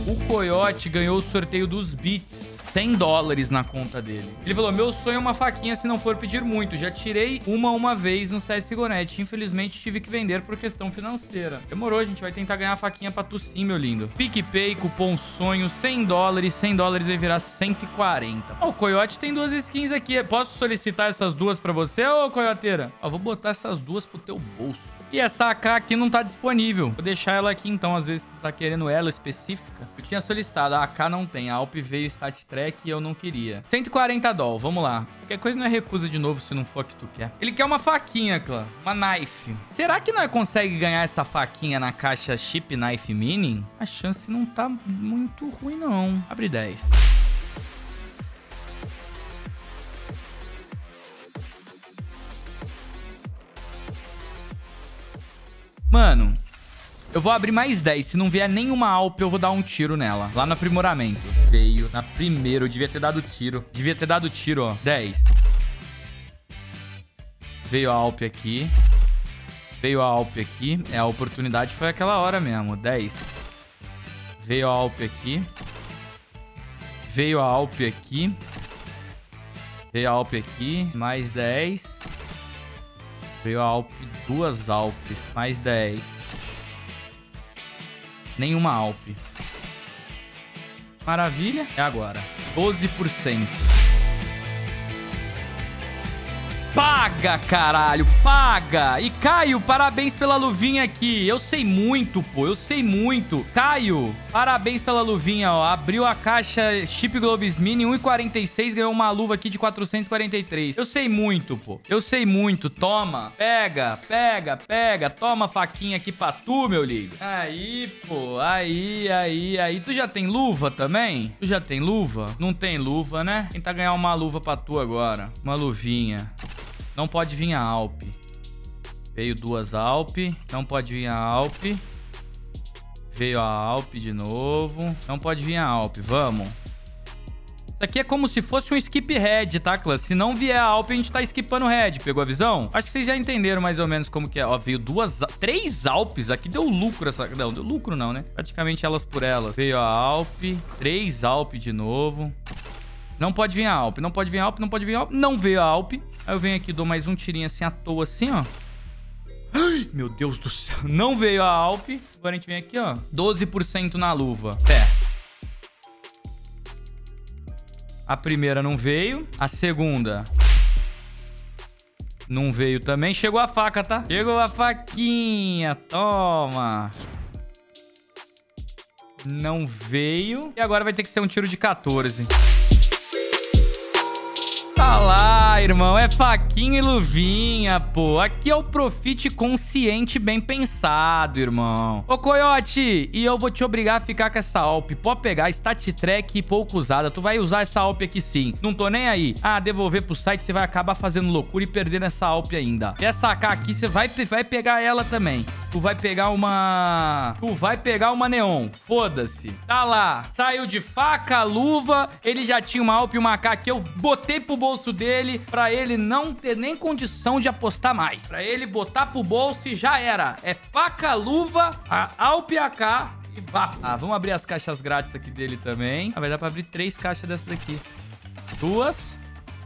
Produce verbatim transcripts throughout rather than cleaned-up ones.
O Coyote ganhou o sorteio dos Beats. cem dólares na conta dele. Ele falou, meu sonho é uma faquinha se não for pedir muito. Já tirei uma uma vez no C S G O Net. Infelizmente tive que vender por questão financeira. Demorou, a gente vai tentar ganhar a faquinha pra tu sim, meu lindo. PicPay, cupom sonho, cem dólares. cem dólares vai virar cento e quarenta. Ó, o Coyote tem duas skins aqui. Posso solicitar essas duas pra você, ô Coyoteira? Ó, vou botar essas duas pro teu bolso. E essa A K aqui não tá disponível. Vou deixar ela aqui, então. Às vezes tu tá querendo ela específica. Eu tinha solicitado. A A K não tem. A Alp veio Stat Track e eu não queria. cento e quarenta dólares. Vamos lá. Qualquer coisa não é recusa de novo se não for o que tu quer. Ele quer uma faquinha, clã. Uma knife. Será que nós consegue ganhar essa faquinha na caixa Chip Knife Mini? A chance não tá muito ruim, não. Abre dez. Mano, eu vou abrir mais dez. Se não vier nenhuma Alp, eu vou dar um tiro nela. Lá no aprimoramento. Veio na primeira. Eu devia ter dado tiro. Devia ter dado tiro, ó. dez. Veio a Alp aqui. Veio a Alp aqui. É, a oportunidade foi aquela hora mesmo. dez. Veio a Alp aqui. Veio a Alp aqui. Veio a Alp aqui. Mais dez. Veio a Alp, duas Alpes, mais dez. Nenhuma Alp. Maravilha. É agora. doze por cento. Paga, caralho, paga! E Caio, parabéns pela luvinha aqui. Eu sei muito, pô, eu sei muito. Caio, parabéns pela luvinha, ó. Abriu a caixa Chip Globes Mini, um e quarenta e seis, ganhou uma luva aqui de quatrocentos e quarenta e três. Eu sei muito, pô. Eu sei muito. Toma, pega, pega, pega. Toma a faquinha aqui pra tu, meu lindo. Aí, pô, aí, aí, aí. Tu já tem luva também? Tu já tem luva? Não tem luva, né? Tentar ganhar uma luva pra tu agora. Uma luvinha. Não pode vir a Alp. Veio duas Alp. Não pode vir a Alp. Veio a Alp de novo. Não pode vir a Alp. Vamos. Isso aqui é como se fosse um skip red, tá, clã? Se não vier a Alp, a gente tá skipando red. Pegou a visão? Acho que vocês já entenderam mais ou menos como que é. Ó, veio duas... Três Alpes. Aqui deu lucro essa... Não, deu lucro não, né? Praticamente elas por elas. Veio a Alp. Três Alp de novo. Não pode vir a Alp, não pode vir a Alp, não pode vir a Alp. Não veio a Alp. Aí eu venho aqui, dou mais um tirinho assim à toa, assim, ó. Ai, meu Deus do céu. Não veio a Alp. Agora a gente vem aqui, ó. doze por cento na luva. Pé. A primeira não veio. A segunda... não veio também. Chegou a faca, tá? Chegou a faquinha. Toma. Não veio. E agora vai ter que ser um tiro de quatorze. Tá lá, irmão. É faquinha e luvinha, pô. Aqui é o profit consciente bem pensado, irmão. Ô, Coyote, e eu vou te obrigar a ficar com essa Alp. Pode pegar, Stat Track pouco usada. Tu vai usar essa Alp aqui sim. Não tô nem aí. Ah, devolver pro site, você vai acabar fazendo loucura e perdendo essa Alp ainda. E essa A K aqui, você vai, vai pegar ela também. Tu vai pegar uma... Tu vai pegar uma Neon. Foda-se. Tá lá. Saiu de faca, luva. Ele já tinha uma Alp e uma A K que eu botei pro bolso dele pra ele não ter nem condição de apostar mais. Pra ele botar pro bolso e já era. É faca, luva, a Alp e A K e vá. Ah, vamos abrir as caixas grátis aqui dele também. Ah, vai dar pra abrir três caixas dessa daqui. Duas.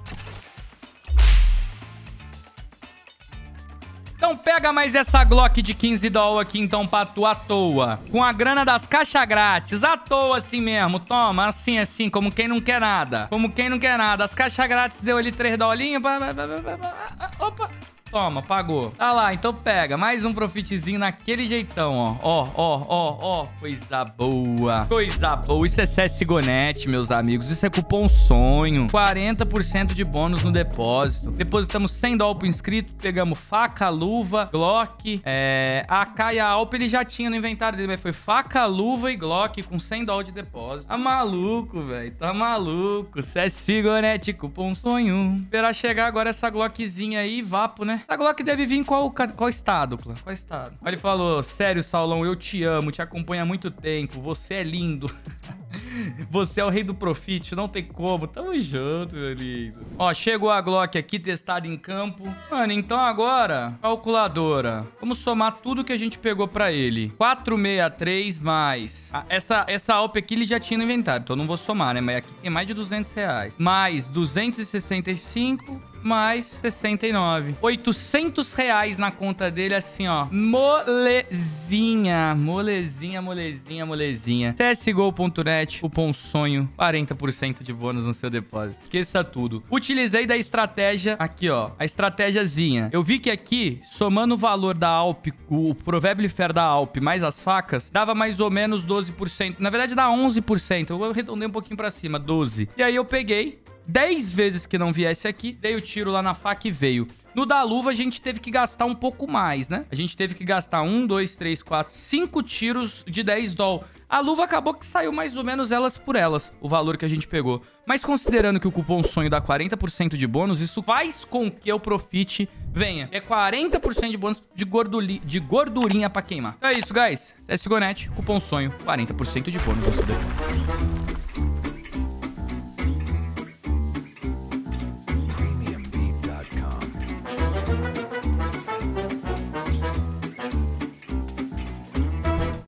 Então pega mais essa Glock de quinze dólares aqui, então, pra tu à toa. Com a grana das caixas grátis. À toa assim mesmo. Toma, assim, assim, como quem não quer nada. Como quem não quer nada. As caixas grátis deu ali três dolinhos. Opa. Toma, pagou. Tá lá, então pega. Mais um profitzinho naquele jeitão, ó. Ó, ó, ó, ó. Coisa boa. Coisa boa. Isso é C S G O Net, meus amigos. Isso é cupom sonho. quarenta por cento de bônus no depósito. Depositamos cem dólares pro inscrito. Pegamos faca, luva, Glock. É... A A K e a Alp ele já tinha no inventário dele. Mas foi faca, luva e Glock com cem dólares de depósito. Tá maluco, velho. Tá maluco. C S G O Net, cupom sonho. Esperar chegar agora essa Glockzinha aí e vapo, né? Essa Glock deve vir em qual, qual estado, clã? Qual estado? Ele falou, sério, Saulão, eu te amo, te acompanho há muito tempo, você é lindo. Você é o rei do profit, não tem como. Tamo junto, meu lindo. Ó, chegou a Glock aqui, testada em campo. Mano, então agora, calculadora. Vamos somar tudo que a gente pegou pra ele. quatrocentos e sessenta e três mais... Ah, essa, essa Alp aqui ele já tinha no inventário, então eu não vou somar, né? Mas aqui tem mais de duzentos reais. Mais duzentos e sessenta e cinco... mais sessenta e nove. oitocentos reais na conta dele, assim, ó. Molezinha. Molezinha, molezinha, molezinha. C S G O ponto net, cupom sonho. quarenta por cento de bônus no seu depósito. Esqueça tudo. Utilizei da estratégia, aqui, ó. A estratégiazinha. Eu vi que aqui, somando o valor da Alp, o Provérbio Fair da Alp, mais as facas, dava mais ou menos doze por cento. Na verdade, dá onze por cento. Eu arredondei um pouquinho pra cima, doze por cento. E aí eu peguei... dez vezes que não viesse aqui, dei o tiro lá na faca e veio. No da luva, a gente teve que gastar um pouco mais, né? A gente teve que gastar um, dois, três, quatro, cinco tiros de dez doll. A luva acabou que saiu mais ou menos elas por elas, o valor que a gente pegou. Mas considerando que o cupom sonho dá quarenta por cento de bônus, isso faz com que o profit venha. É quarenta por cento de bônus de, gorduli, de gordurinha pra queimar. Então é isso, guys. C S G O ponto net, cupom sonho, quarenta por cento de bônus no seu depósito.